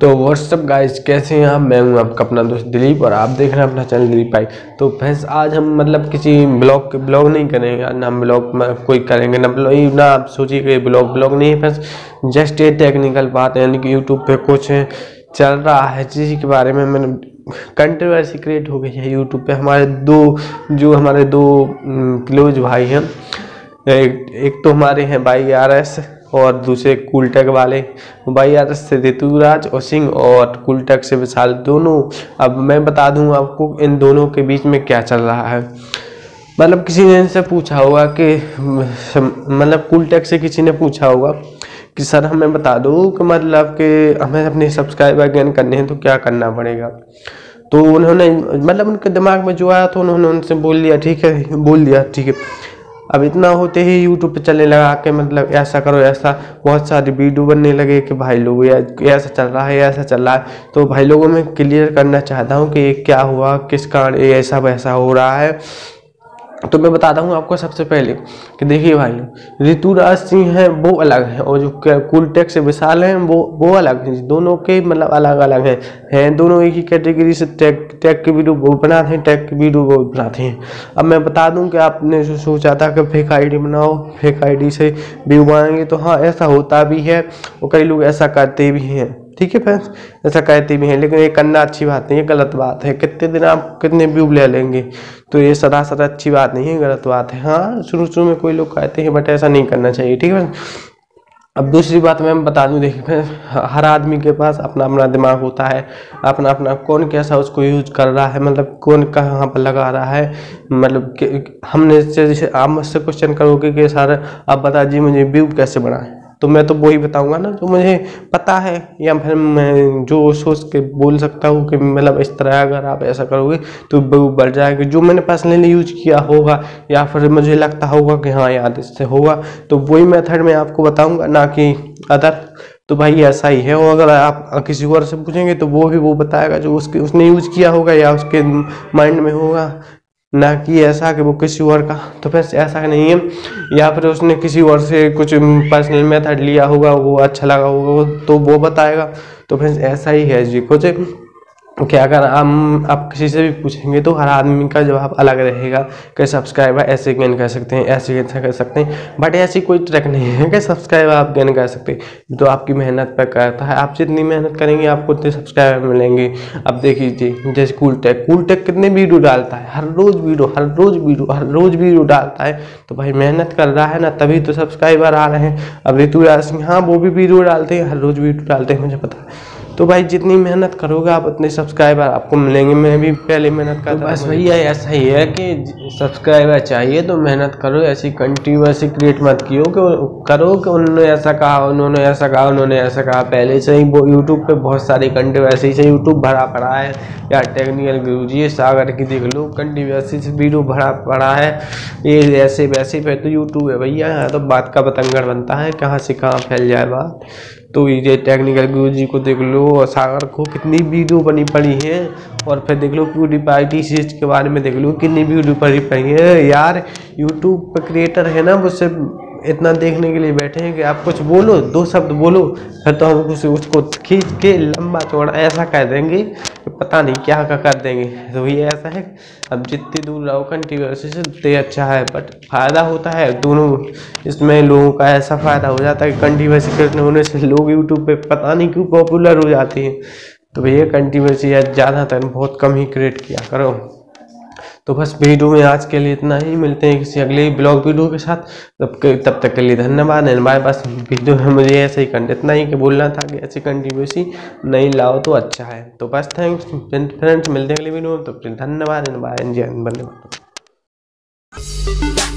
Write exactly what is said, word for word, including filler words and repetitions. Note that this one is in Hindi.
तो व्हाट्सअप गाइस, कैसे हैं आप? मैं हूं आपका अपना दोस्त दिलीप और आप देख रहे हैं अपना चैनल दिलीप भाई। तो फ्रेंड्स, आज हम मतलब किसी ब्लॉग के ब्लॉग नहीं करेंगे ना, हम ब्लॉग में कोई करेंगे ना ब्लॉग, ना आप सोचिए कि ब्लॉग ब्लॉग नहीं है फ्रेंड्स। जस्ट ये टेक्निकल बात है, यानी कि यूट्यूब पे कुछ चल रहा है जिस के बारे में मैंने कंट्रोवर्सी क्रिएट हो गई है यूट्यूब पे। हमारे दो जो हमारे दो क्लोज भाई हैं, एक, एक तो हमारे हैं भाई आर एस और दूसरे कूलटेक वाले। भाई आर एस से ऋतुराज और सिंह और कूलटेक से विशाल, दोनों। अब मैं बता दूं आपको इन दोनों के बीच में क्या चल रहा है। मतलब किसी ने इनसे पूछा होगा कि मतलब कूलटेक से किसी ने पूछा होगा कि सर हमें बता दो कि मतलब कि हमें अपने सब्सक्राइबर गेन करने हैं तो क्या करना पड़ेगा। तो उन्होंने मतलब उनके दिमाग में जो आया तो उन्होंने उनसे बोल दिया ठीक है, बोल दिया ठीक है। अब इतना होते ही यूट्यूब पे चलने लगा कि मतलब ऐसा करो, ऐसा बहुत सारी वीडियो बनने लगे कि भाई लोग ऐसा चल रहा है, ऐसा चल रहा है। तो भाई लोगों में क्लियर करना चाहता हूँ कि ये क्या हुआ, किस कारण ये ऐसा वैसा हो रहा है। तो मैं बताता हूँ आपको सबसे पहले कि देखिए भाई, ऋतुराज सिंह है वो अलग है और जो कूलटेक से विशाल हैं वो वो अलग हैं। दोनों के मतलब अलग अलग हैं हैं दोनों एक ही कैटेगरी से टेक टेक की वीडियो वो बनाते हैं, टेक की वीडियो वो बनाते हैं। अब मैं बता दूं कि आपने जो सोचा था कि फेक आईडी बनाओ, फेक आईडी से व्यू बनाएंगे, तो हाँ ऐसा होता भी है और कई लोग ऐसा करते भी हैं, ठीक है फ्रेंड्स, ऐसा कहते भी हैं। लेकिन ये करना अच्छी बात नहीं है, गलत बात है। कितने दिन आप कितने व्यू ले लेंगे, तो ये सरासर अच्छी बात नहीं है, गलत बात है। हाँ शुरू शुरू में कोई लोग कहते हैं बट ऐसा नहीं करना चाहिए, ठीक है। अब दूसरी बात मैं बता दूं, देखिए हर आदमी के पास अपना अपना दिमाग होता है, अपना अपना कौन कैसा उसको यूज कर रहा है, मतलब कौन कहाँ पर लगा रहा है। मतलब हमने जैसे आप मुझसे क्वेश्चन करोगे कि सर आप बता दीजिए मुझे व्यू कैसे बनाए, तो मैं तो वही बताऊंगा ना जो मुझे पता है, या फिर मैं जो सोच के बोल सकता हूँ कि मतलब इस तरह अगर आप ऐसा करोगे तो व्यू बढ़ जाएगा, जो मैंने पर्सनली यूज किया होगा या फिर मुझे लगता होगा कि हाँ यार इससे होगा, तो वही मेथड मैं आपको बताऊंगा, ना कि अदर। तो भाई ऐसा ही है। और अगर आप किसी और से पूछेंगे तो वो भी वो बताएगा जो उसके उसने यूज किया होगा या उसके माइंड में होगा, ना कि ऐसा कि वो किसी और का। तो फिर ऐसा नहीं है, या फिर उसने किसी और से कुछ पर्सनल मेथड लिया होगा, वो अच्छा लगा होगा तो वो बताएगा। तो फिर ऐसा ही है जी कुछ, क्या अगर हम आप किसी से भी पूछेंगे तो हर आदमी का जवाब अलग रहेगा कि सब्सक्राइबर ऐसे गेन कर सकते हैं, ऐसे गेन कर सकते हैं। बट ऐसी कोई ट्रैक नहीं है कि सब्सक्राइबर आप गेन कर सकते हैं, तो आपकी मेहनत पर करता है। आप जितनी मेहनत करेंगे आपको उतने सब्सक्राइबर मिलेंगे। अब देखिए जैसे कूलटेक कूलटेक कितने वीडियो डालता है, हर रोज वीडियो हर रोज वीडियो हर रोज वीडियो डालता है, तो भाई मेहनत कर रहा है ना, तभी तो सब्सक्राइबर आ रहे हैं। अब ऋतुराज सिंह हाँ वो भी वीडियो डालते हैं, हर रोज वीडियो डालते हैं, मुझे पता है। तो भाई जितनी मेहनत करोगे आप उतने सब्सक्राइबर आपको मिलेंगे। मैं भी पहले मेहनत करता, तो बस भैया ऐसा ही है कि सब्सक्राइबर चाहिए तो मेहनत करो, ऐसी कंट्रोवर्सी क्रिएट मत कियो कि करो कि उन्होंने ऐसा कहा उन्होंने ऐसा कहा उन्होंने ऐसा कहा। पहले से ही वो यूट्यूब पे बहुत सारी कंट्रोवर्सी से यूट्यूब भरा पड़ा है, या टेक्निकल गुरुजी सागर की देख लो, कंट्रोवर्सी से वीडियो भरा पड़ा है। ये ऐसे वैसे पे तो यूट्यूब है भैया, यहाँ तो बात का बतंगड़ बनता है, कहाँ से कहाँ फैल जाए बात। तो ये टेक्निकल गुरुजी को देख लो और सागर को कितनी वीडियो बनी पड़ी है, और फिर देख लो प्यूडीपाई टी सीरीज के बारे में देख लो कितनी वीडियो बनी पड़ी है। यार यूट्यूब पर क्रिएटर है ना, वो सिर्फ इतना देखने के लिए बैठे हैं कि आप कुछ बोलो, दो शब्द बोलो, फिर तो हम उसे उसको खींच के लंबा चौड़ा ऐसा कर देंगे कि पता नहीं क्या क्या कर देंगे। तो ये ऐसा है, अब जितनी दूर रहो कंट्रोवर्सी से उतने अच्छा है, बट फ़ायदा होता है दोनों इसमें। लोगों का ऐसा फ़ायदा हो जाता है कि कंट्रोवर्सी करने होने से लोग यूट्यूब पे पता नहीं क्यों पॉपुलर हो जाते हैं। तो भैया कंट्रोवर्सी ज़्यादातर बहुत कम ही क्रिएट किया करो। तो बस वीडियो में आज के लिए इतना ही, मिलते हैं किसी अगले ब्लॉग वीडियो के साथ। तब के तब तक के लिए धन्यवाद। बाय। बस वीडियो में मुझे ऐसे ही कंटेंट इतना ही कि बोलना था कि ऐसी कंट्रोवर्सी नहीं लाओ तो अच्छा है। तो बस थैंक्स फ्रेंड्स, मिलते हैं अगले वीडियो में, तो धन्यवाद। बाय, जय हिंद, वंदे मातरम।